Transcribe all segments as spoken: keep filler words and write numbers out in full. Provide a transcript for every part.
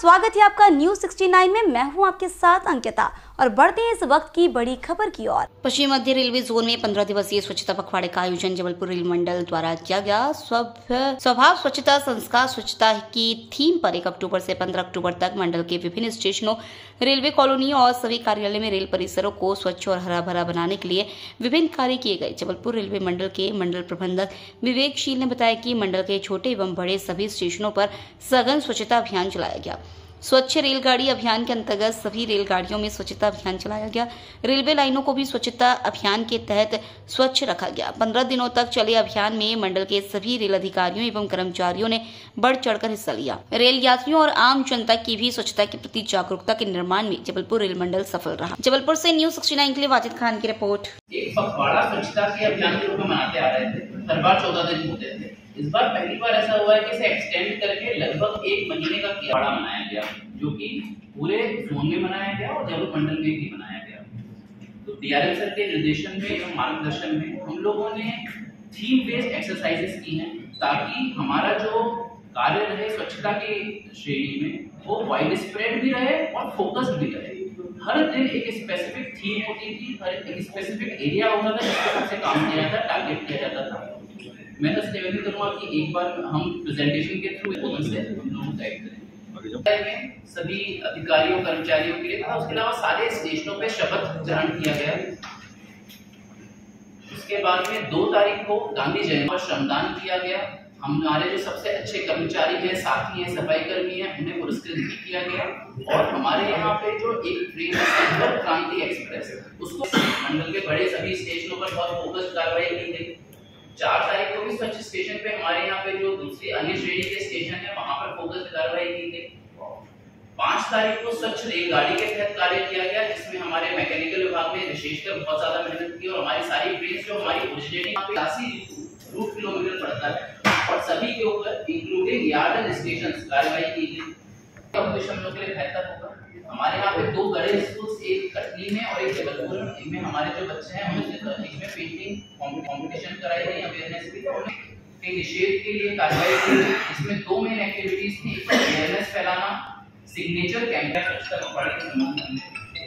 स्वागत है आपका न्यूज सिक्सटी नाइन में। मैं हूं आपके साथ अंकिता और बढ़ते हैं इस वक्त की बड़ी खबर की ओर। पश्चिम मध्य रेलवे जोन में पंद्रह दिवसीय स्वच्छता पखवाड़े का आयोजन जबलपुर रेल मंडल द्वारा किया गया। स्वभाव स्वच्छता संस्कार स्वच्छता की थीम पर एक अक्टूबर से पंद्रह अक्टूबर तक मंडल के विभिन्न स्टेशनों, रेलवे कॉलोनी और सभी कार्यालय में रेल परिसरों को स्वच्छ और हरा भरा बनाने के लिए विभिन्न कार्य किए गए। जबलपुर रेलवे मंडल के मंडल प्रबंधक विवेकशील ने बताया कि मंडल के छोटे एवं बड़े सभी स्टेशनों पर सघन स्वच्छता अभियान चलाया गया। स्वच्छ रेलगाड़ी अभियान के अंतर्गत सभी रेलगाड़ियों में स्वच्छता अभियान चलाया गया। रेलवे लाइनों को भी स्वच्छता अभियान के तहत स्वच्छ रखा गया। पंद्रह दिनों तक चले अभियान में मंडल के सभी रेल अधिकारियों एवं कर्मचारियों ने बढ़ चढ़कर हिस्सा लिया। रेल यात्रियों और आम जनता की भी स्वच्छता के प्रति जागरूकता के निर्माण में जबलपुर रेल मंडल सफल रहा। जबलपुर से न्यूज सिक्सटी नाइन के लिए वाजिद खान की रिपोर्ट। एक पखवाड़ा स्वच्छता के अभियान के रूप में मनाते आ रहे थे। हर बार चौदह दिन होते थे। इस बार पहली बार ऐसा हुआ है कि इसे एक्सटेंड करके लगभग एक महीने का पखवाड़ा मनाया गया, जो कि पूरे जोन में मनाया गया और जबलपुर मंडल में भी मनाया गया। तो डीआरएम सर के निर्देशन में एवं मार्गदर्शन में हम लोगों ने थीम बेस्ड एक्सरसाइजेस की हैं, ताकि हमारा जो कार्य रहे स्वच्छता की श्रेणी में वो वाइड स्प्रेड भी रहे और फोकस्ड भी रहे। हर दिन एक स्पेसिफिक थीम होती थी, हर एक स्पेसिफिक एरिया होता था जिसके हिसाब से काम किया जाता, टारगेट किया जाता था। मैं बस निवेदन करूंगा कि एक बार हम प्रेजेंटेशन के थ्रू से हम लोग गाइड करें। सभी अधिकारियों कर्मचारियों के लिए तथा उसके अलावा सारे स्टेशनों पे शपथ ग्रहण किया गया। उसके बाद में दो तारीख को गांधी जयंती पर श्रमदान किया गया। हमारे जो सबसे अच्छे कर्मचारी हैं, साथी हैं, सफाई कर्मी हैं, उन्हें पुरस्कृत भी किया गया। और हमारे यहाँ पे जो एक ट्रेन है संपर्क क्रांति एक्सप्रेस, उसको मंडल के बड़े सभी स्टेशनों पर बहुत फोकस कार्रवाई की गई। चार तारीख को भी स्वच्छ स्टेशन पे हमारे यहाँ पे जो दूसरी अन्य श्रेणी के स्टेशन है वहां पर फोकस कार्रवाई की गई। पांच तारीख को स्वच्छ रेलगाड़ी के तहत कार्य किया गया, जिसमें हमारे मैकेनिकल विभाग ने विशेषकर बहुत ज्यादा मेहनत की और हमारी सारी ट्रेन जो हमारी ओरिजिनेटिंग रूट किलोमीटर पड़ता है और सभी के ऊपर इंक्लूडिंग यार्ड एंड स्टेशन कार्रवाई की गई। भविष्य हम लोग के लिए बेहतर होगा। हमारे यहाँ पे दो बड़े स्कूल्स, एक कटनी में और एक जबलपुर में, इनमें हमारे जो बच्चे हैं उनसे इसमें पेंटिंग कंपटीशन कराई गई, अवेयरनेस की, उन्हें निषेध के लिए कार्रवाई की। इसमें दो मेन एक्टिविटीज थी, अवेयरनेस फैलाना, सिग्नेचर कैंपेन पखवाड़े के संबंध में।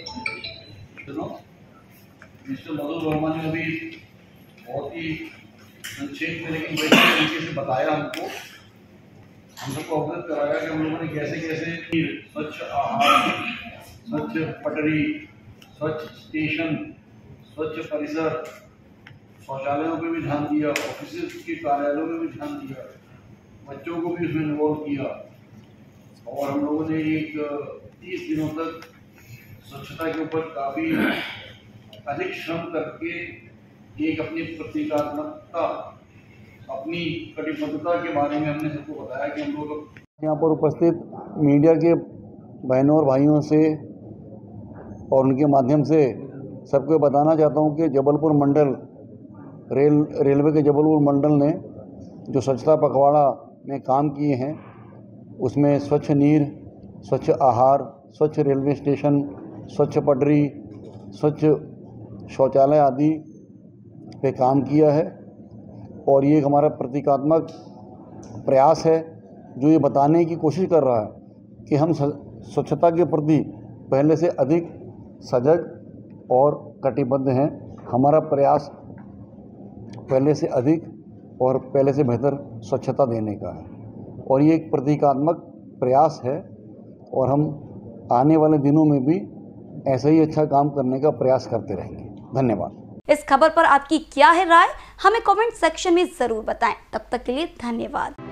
मिस्टर मधु वर्मा ने अभी बहुत ही संक्षेप में लेकिन बड़े तरीके से बताया हमको हम सबको अवगत कराया कि हम लोगों ने कैसे कैसे स्वच्छ आहार, स्वच्छ पटरी, स्वच्छ स्टेशन, स्वच्छ परिसर, शौचालयों पे भी ध्यान दिया, ऑफिस के कार्यालयों में भी ध्यान दिया, बच्चों को भी उसमें इन्वॉल्व किया। और हम लोगों ने एक तीस दिनों तक स्वच्छता के ऊपर काफ़ी अधिक श्रम करके एक अपनी प्रतीकात्मकता, अपनी कटिबद्धता के बारे में हमने सबको बताया कि हम लोग यहाँ पर उपस्थित मीडिया के बहनों और भाइयों से और उनके माध्यम से सबको बताना चाहता हूँ कि जबलपुर मंडल रेल रेलवे के जबलपुर मंडल ने जो स्वच्छता पखवाड़ा में काम किए हैं उसमें स्वच्छ नीर, स्वच्छ आहार, स्वच्छ रेलवे स्टेशन, स्वच्छ पटरी, स्वच्छ शौचालय आदि पे काम किया है। और ये एक हमारा प्रतीकात्मक प्रयास है जो ये बताने की कोशिश कर रहा है कि हम स्वच्छता के प्रति पहले से अधिक सजग और कटिबद्ध हैं। हमारा प्रयास पहले से अधिक और पहले से बेहतर स्वच्छता देने का है और ये एक प्रतीकात्मक प्रयास है और हम आने वाले दिनों में भी ऐसा ही अच्छा काम करने का प्रयास करते रहेंगे। धन्यवाद। इस खबर पर आपकी क्या है राय, हमें कमेंट सेक्शन में जरूर बताएं। तब तक के लिए धन्यवाद।